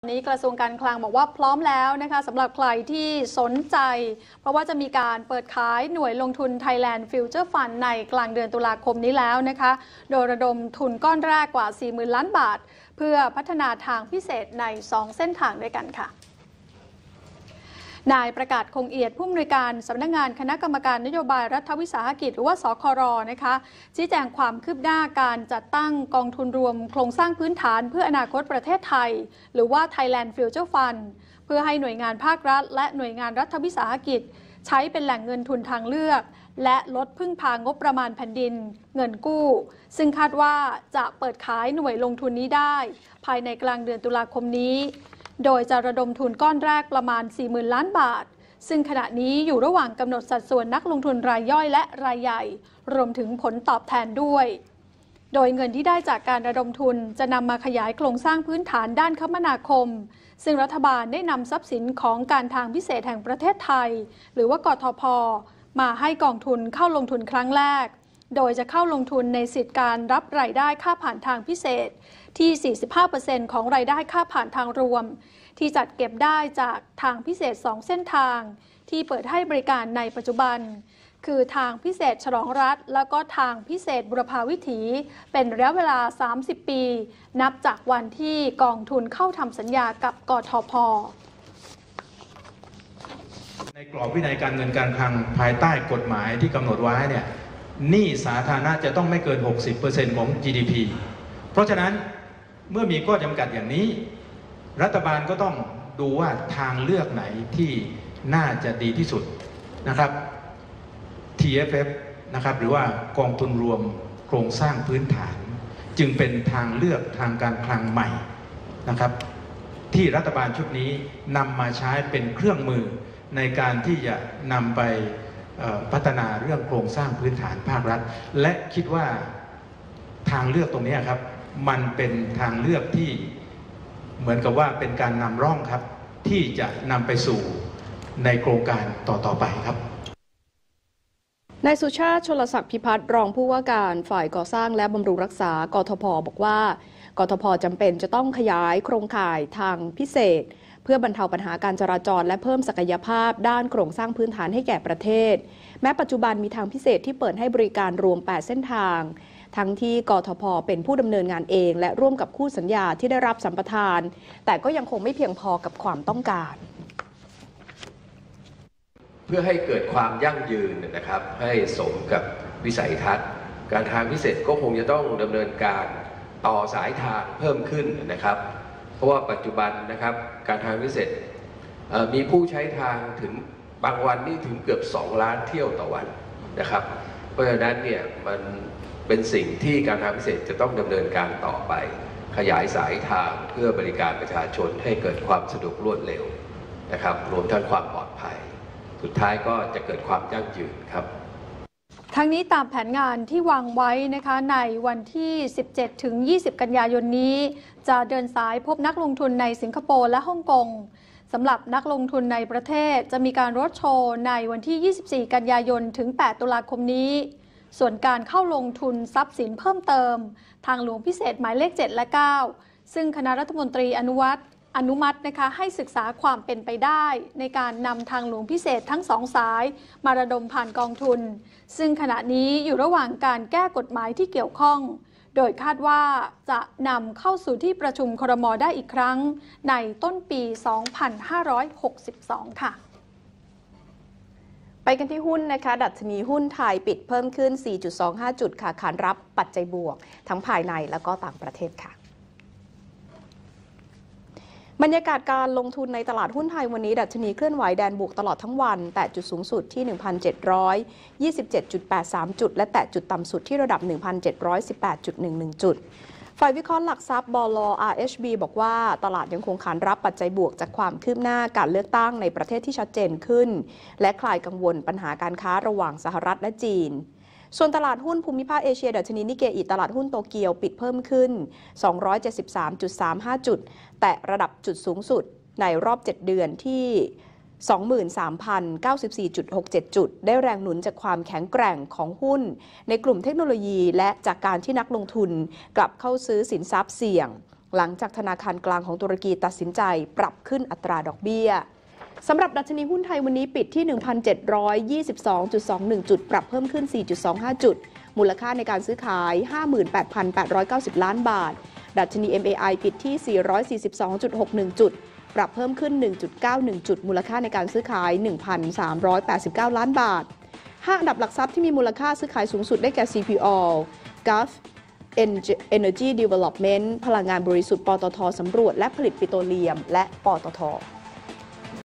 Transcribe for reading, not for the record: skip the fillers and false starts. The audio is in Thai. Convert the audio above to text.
นี้กระทรวงการคลังบอกว่าพร้อมแล้วนะคะสำหรับใครที่สนใจเพราะว่าจะมีการเปิดขายหน่วยลงทุน Thailand Future Fund ในกลางเดือนตุลาคมนี้แล้วนะคะโดยระดมทุนก้อนแรกกว่า 40,000 ล้านบาทเพื่อพัฒนาทางพิเศษใน 2 เส้นทางด้วยกันค่ะนายประกาศคงเอียดผู้อำนวยการสำนักงานคณะกรรมการนโยบายรัฐวิสาหกิจหรือว่าสคร.นะคะชี้แจงความคืบหน้าการจัดตั้งกองทุนรวมโครงสร้างพื้นฐานเพื่ออนาคตประเทศไทยหรือว่า Thailand Future Fund เพื่อให้หน่วยงานภาครัฐและหน่วยงานรัฐวิสาหกิจใช้เป็นแหล่งเงินทุนทางเลือกและลดพึ่งพางบประมาณแผ่นดินเงินกู้ซึ่งคาดว่าจะเปิดขายหน่วยลงทุนนี้ได้ภายในกลางเดือนตุลาคมนี้โดยจะระดมทุนก้อนแรกประมาณ 40,000 ล้านบาทซึ่งขณะนี้อยู่ระหว่างกำหนดสัดส่วนนักลงทุนรายย่อยและรายใหญ่รวมถึงผลตอบแทนด้วยโดยเงินที่ได้จากการระดมทุนจะนำมาขยายโครงสร้างพื้นฐานด้านคมนาคมซึ่งรัฐบาลได้นำทรัพย์สินของการทางพิเศษแห่งประเทศไทยหรือว่ากทพ.มาให้กองทุนเข้าลงทุนครั้งแรกโดยจะเข้าลงทุนในสิทธิการรับรายได้ค่าผ่านทางพิเศษที่ 45% ของรายได้ค่าผ่านทางรวมที่จัดเก็บได้จากทางพิเศษ 2 เส้นทางที่เปิดให้บริการในปัจจุบันคือทางพิเศษฉลองรัฐแล้วก็ทางพิเศษบุรพาวิถีเป็นระยะเวลา 30 ปีนับจากวันที่กองทุนเข้าทำสัญญากับกทพ. ในกรอบวินัยการเงินการคลังภายใต้กฎหมายที่กำหนดไว้เนี่ยหนี้สาธารณะจะต้องไม่เกิน 60% ของ GDP เพราะฉะนั้นเมื่อมีข้อจำกัดอย่างนี้รัฐบาลก็ต้องดูว่าทางเลือกไหนที่น่าจะดีที่สุดนะครับ TFF นะครับหรือว่ากองทุนรวมโครงสร้างพื้นฐานจึงเป็นทางเลือกทางการคลังใหม่นะครับที่รัฐบาลชุดนี้นำมาใช้เป็นเครื่องมือในการที่จะนำไปพัฒนาเรื่องโครงสร้างพื้นฐานภาครัฐและคิดว่าทางเลือกตรงนี้ครับมันเป็นทางเลือกที่เหมือนกับว่าเป็นการนำร่องครับที่จะนำไปสู่ในโครงการต่อไปครับนายสุชาติชลศักดิ์พิพัฒน์รองผู้ว่าการฝ่ายก่อสร้างและบำรุงรักษากทพ.บอกว่ากทพ.จำเป็นจะต้องขยายโครงข่ายทางพิเศษเพื่อบรรเทาปัญหาการจราจรและเพิ่มศักยภาพด้านโครงสร้างพื้นฐานให้แก่ประเทศแม้ปัจจุบันมีทางพิเศษที่เปิดให้บริการรวม 8 เส้นทางทั้งที่กทพ.เป็นผู้ดำเนินงานเองและร่วมกับคู่สัญญาที่ได้รับสัมปทานแต่ก็ยังคงไม่เพียงพอกับความต้องการเพื่อให้เกิดความยั่งยืนนะครับให้สมกับวิสัยทัศน์การทางพิเศษก็คงจะต้องดำเนินการต่อสายทางเพิ่มขึ้นนะครับเพราะว่าปัจจุบันนะครับการทางพิเศษมีผู้ใช้ทางถึงบางวันนี่ถึงเกือบ2 ล้านเที่ยวต่อวันนะครับเพราะฉะนั้นเนี่ยมันเป็นสิ่งที่การทางพิเศษจะต้องดำเนินการต่อไปขยายสายทางเพื่อบริการประชาชนให้เกิดความสะดวกรวดเร็วนะครับรวมทั้งความปลอดภัยสุดท้ายก็จะเกิดความยั่งยืนครับทั้งนี้ตามแผนงานที่วางไว้นะคะในวันที่ 17-20 กันยายนนี้จะเดินสายพบนักลงทุนในสิงคโปร์และฮ่องกงสำหรับนักลงทุนในประเทศจะมีการรถโชว์ในวันที่ 24 กันยายนถึง 8 ตุลาคมนี้ส่วนการเข้าลงทุนทรัพย์สินเพิ่มเติมทางหลวงพิเศษหมายเลข 7 และ 9 ซึ่งคณะรัฐมนตรีอนุมัตินะคะให้ศึกษาความเป็นไปได้ในการนำทางหลวงพิเศษทั้ง2 สายมาระดมผ่านกองทุนซึ่งขณะนี้อยู่ระหว่างการแก้กฎหมายที่เกี่ยวข้องโดยคาดว่าจะนำเข้าสู่ที่ประชุมครม.ได้อีกครั้งในต้นปี 2562 ค่ะไปกันที่หุ้นนะคะดัชนีหุ้นไทยปิดเพิ่มขึ้น 4.25 จุดค่ะขานรับปัจจัยบวกทั้งภายในและก็ต่างประเทศค่ะบรรยากาศการลงทุนในตลาดหุ้นไทยวันนี้ดัชนีเคลื่อนไหวแดนบวกตลอดทั้งวันแตะจุดสูงสุดที่ 1,727.83 จุดและแตะจุดต่ำสุดที่ระดับ 1,718.11 จุดฝ่ายวิเคราะห์หลักทรัพย์บล. RHB บอกว่าตลาดยังคงขานรับปัจจัยบวกจากความคืบหน้าการเลือกตั้งในประเทศที่ชัดเจนขึ้นและคลายกังวลปัญหาการค้าระหว่างสหรัฐและจีนส่วนตลาดหุ้นภูมิภาคเอเชียดัชนีนิเกอิตลาดหุ้นโตเกียวปิดเพิ่มขึ้น 273.35 จุดแตะระดับจุดสูงสุดในรอบ 7 เดือนที่ 23,094.67 จุดได้แรงหนุนจากความแข็งแกร่งของหุ้นในกลุ่มเทคโนโลยีและจากการที่นักลงทุนกลับเข้าซื้อสินทรัพย์เสี่ยงหลังจากธนาคารกลางของตุรกีตัดสินใจปรับขึ้นอัตราดอกเบี้ยสำหรับดัชนีหุ้นไทยวันนี้ปิดที่ 1,722.21 จุดปรับเพิ่มขึ้น 4.25 จุดมูลค่าในการซื้อขาย 58,890 ล้านบาทดัชนี MAI ปิดที่ 442.61 จุดปรับเพิ่มขึ้น 1.91 จุดมูลค่าในการซื้อขาย 1,389 ล้านบาท5อันดับหลักทรัพย์ที่มีมูลค่าซื้อขายสูงสุดได้แก่ CPO Gulf Energy Development พลังงานบริสุทธิ์ ปตท.สำรวจและผลิตปิโตรเลียมและปตท.